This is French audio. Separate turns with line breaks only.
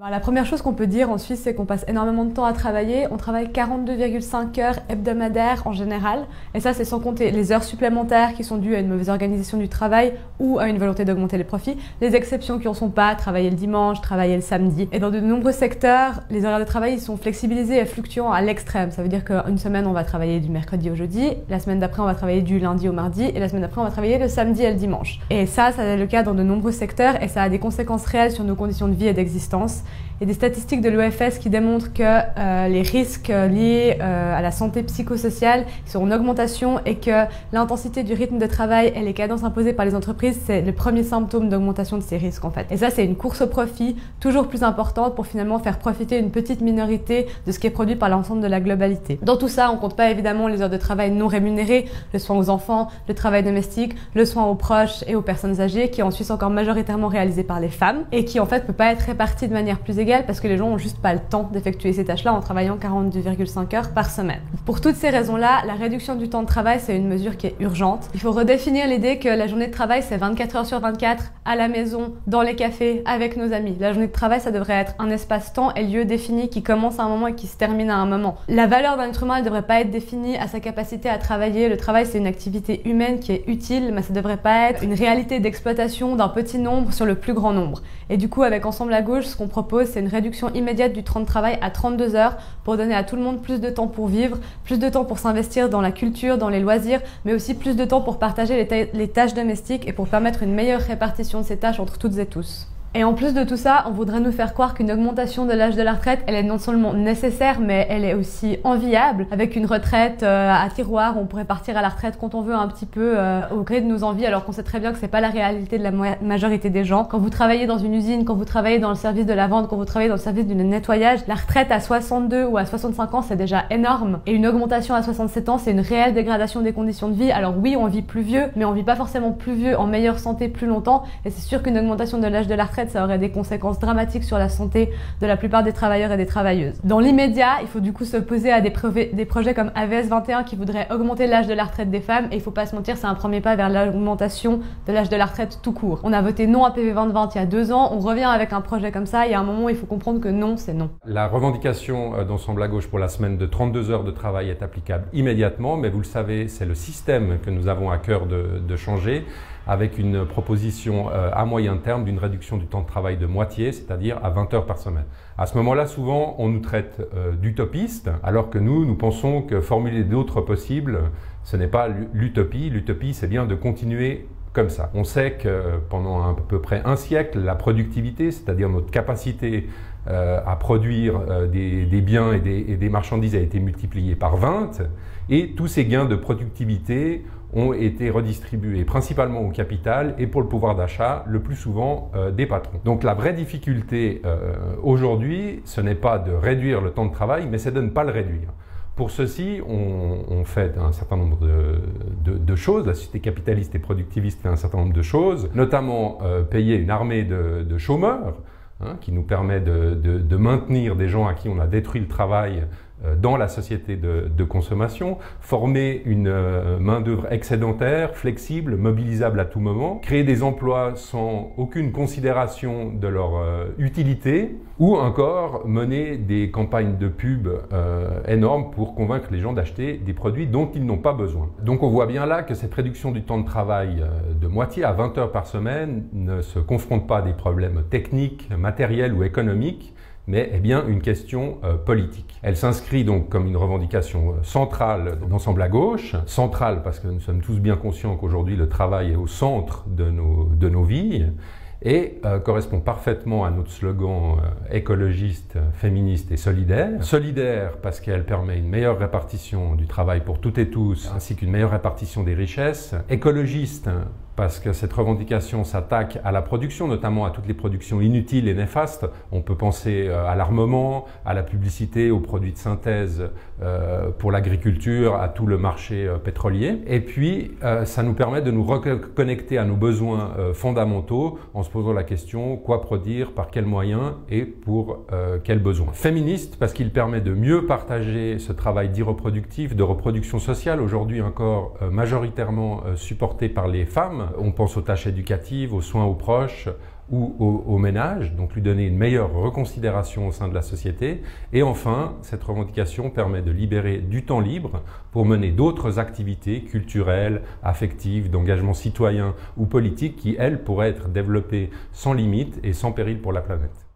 La première chose qu'on peut dire en Suisse, c'est qu'on passe énormément de temps à travailler. On travaille 42,5 heures hebdomadaires en général. Et ça, c'est sans compter les heures supplémentaires qui sont dues à une mauvaise organisation du travail ou à une volonté d'augmenter les profits. Les exceptions qui en sont pas, travailler le dimanche, travailler le samedi. Et dans de nombreux secteurs, les horaires de travail ils sont flexibilisés et fluctuants à l'extrême. Ça veut dire qu'une semaine, on va travailler du mercredi au jeudi. La semaine d'après, on va travailler du lundi au mardi. Et la semaine d'après, on va travailler le samedi et le dimanche. Et ça c'est le cas dans de nombreux secteurs et ça a des conséquences réelles sur nos conditions de vie et d'existence. Il y a des statistiques de l'OFS qui démontrent que les risques liés à la santé psychosociale sont en augmentation et que l'intensité du rythme de travail et les cadences imposées par les entreprises, c'est le premier symptôme d'augmentation de ces risques en fait. Et ça, c'est une course au profit toujours plus importante pour finalement faire profiter une petite minorité de ce qui est produit par l'ensemble de la globalité. Dans tout ça, on compte pas évidemment les heures de travail non rémunérées, le soin aux enfants, le travail domestique, le soin aux proches et aux personnes âgées qui est en Suisse encore majoritairement réalisé par les femmes et qui en fait peut pas être réparti de manière plus égale parce que les gens ont juste pas le temps d'effectuer ces tâches-là en travaillant 42,5 heures par semaine. Pour toutes ces raisons-là, la réduction du temps de travail, c'est une mesure qui est urgente. Il faut redéfinir l'idée que la journée de travail, c'est 24 heures sur 24, à la maison, dans les cafés, avec nos amis. La journée de travail, ça devrait être un espace-temps et lieu défini qui commence à un moment et qui se termine à un moment. La valeur d'un être humain, elle devrait pas être définie à sa capacité à travailler. Le travail, c'est une activité humaine qui est utile, mais ça devrait pas être une réalité d'exploitation d'un petit nombre sur le plus grand nombre. Et du coup, avec Ensemble à gauche, ce qu'on propose, c'est une réduction immédiate du temps de travail à 32 heures pour donner à tout le monde plus de temps pour vivre, plus de temps pour s'investir dans la culture, dans les loisirs, mais aussi plus de temps pour partager les tâches domestiques et pour permettre une meilleure répartition de ces tâches entre toutes et tous. Et en plus de tout ça, on voudrait nous faire croire qu'une augmentation de l'âge de la retraite, elle est non seulement nécessaire, mais elle est aussi enviable. Avec une retraite à tiroir, on pourrait partir à la retraite quand on veut un petit peu au gré de nos envies, alors qu'on sait très bien que c'est pas la réalité de la majorité des gens. Quand vous travaillez dans une usine, quand vous travaillez dans le service de la vente, quand vous travaillez dans le service du nettoyage, la retraite à 62 ou à 65 ans, c'est déjà énorme. Et une augmentation à 67 ans, c'est une réelle dégradation des conditions de vie. Alors oui, on vit plus vieux, mais on vit pas forcément plus vieux en meilleure santé plus longtemps. Et c'est sûr qu'une augmentation de l'âge de la retraite, ça aurait des conséquences dramatiques sur la santé de la plupart des travailleurs et des travailleuses. Dans l'immédiat, il faut du coup s'opposer à des projets comme AVS 21 qui voudraient augmenter l'âge de la retraite des femmes et il faut pas se mentir, c'est un premier pas vers l'augmentation de l'âge de la retraite tout court. On a voté non à PV 2020 il y a 2 ans, on revient avec un projet comme ça, il y a un moment où il faut comprendre que non, c'est non.
La revendication d'Ensemble à gauche pour la semaine de 32 heures de travail est applicable immédiatement, mais vous le savez, c'est le système que nous avons à cœur de changer, avec une proposition à moyen terme d'une réduction du temps de travail de moitié, c'est-à-dire à 20 heures par semaine. À ce moment-là, souvent, on nous traite d'utopistes, alors que nous pensons que formuler d'autres possibles, ce n'est pas l'utopie. L'utopie, c'est bien de continuer comme ça. On sait que pendant à peu près un siècle, la productivité, c'est-à-dire notre capacité à produire des biens et des marchandises a été multipliée par 20, et tous ces gains de productivité ont été redistribués principalement au capital et pour le pouvoir d'achat, le plus souvent des patrons. Donc la vraie difficulté aujourd'hui, ce n'est pas de réduire le temps de travail, mais c'est de ne pas le réduire. Pour ceci, on fait un certain nombre de choses. La société capitaliste et productiviste fait un certain nombre de choses, notamment payer une armée de chômeurs, qui nous permet de maintenir des gens à qui on a détruit le travail dans la société de consommation, former une main-d'œuvre excédentaire, flexible, mobilisable à tout moment, créer des emplois sans aucune considération de leur utilité, ou encore mener des campagnes de pub énormes pour convaincre les gens d'acheter des produits dont ils n'ont pas besoin. Donc on voit bien là que cette réduction du temps de travail de moitié à 20 heures par semaine ne se confronte pas à des problèmes techniques, matériels ou économiques, mais est bien une question politique. Elle s'inscrit donc comme une revendication centrale d'Ensemble à gauche, centrale parce que nous sommes tous bien conscients qu'aujourd'hui le travail est au centre de nos vies, et correspond parfaitement à notre slogan écologiste, féministe et solidaire. Solidaire parce qu'elle permet une meilleure répartition du travail pour toutes et tous, ainsi qu'une meilleure répartition des richesses. Écologiste parce que cette revendication s'attaque à la production, notamment à toutes les productions inutiles et néfastes. On peut penser à l'armement, à la publicité, aux produits de synthèse pour l'agriculture, à tout le marché pétrolier. Et puis, ça nous permet de nous reconnecter à nos besoins fondamentaux en se posant la question quoi produire, par quels moyens et pour quels besoins. Féministe parce qu'il permet de mieux partager ce travail dit reproductif, de reproduction sociale, aujourd'hui encore majoritairement supporté par les femmes, femme, on pense aux tâches éducatives, aux soins aux proches ou au ménage, donc lui donner une meilleure reconsidération au sein de la société. Et enfin, cette revendication permet de libérer du temps libre pour mener d'autres activités culturelles, affectives, d'engagement citoyen ou politique qui, elles, pourraient être développées sans limite et sans péril pour la planète.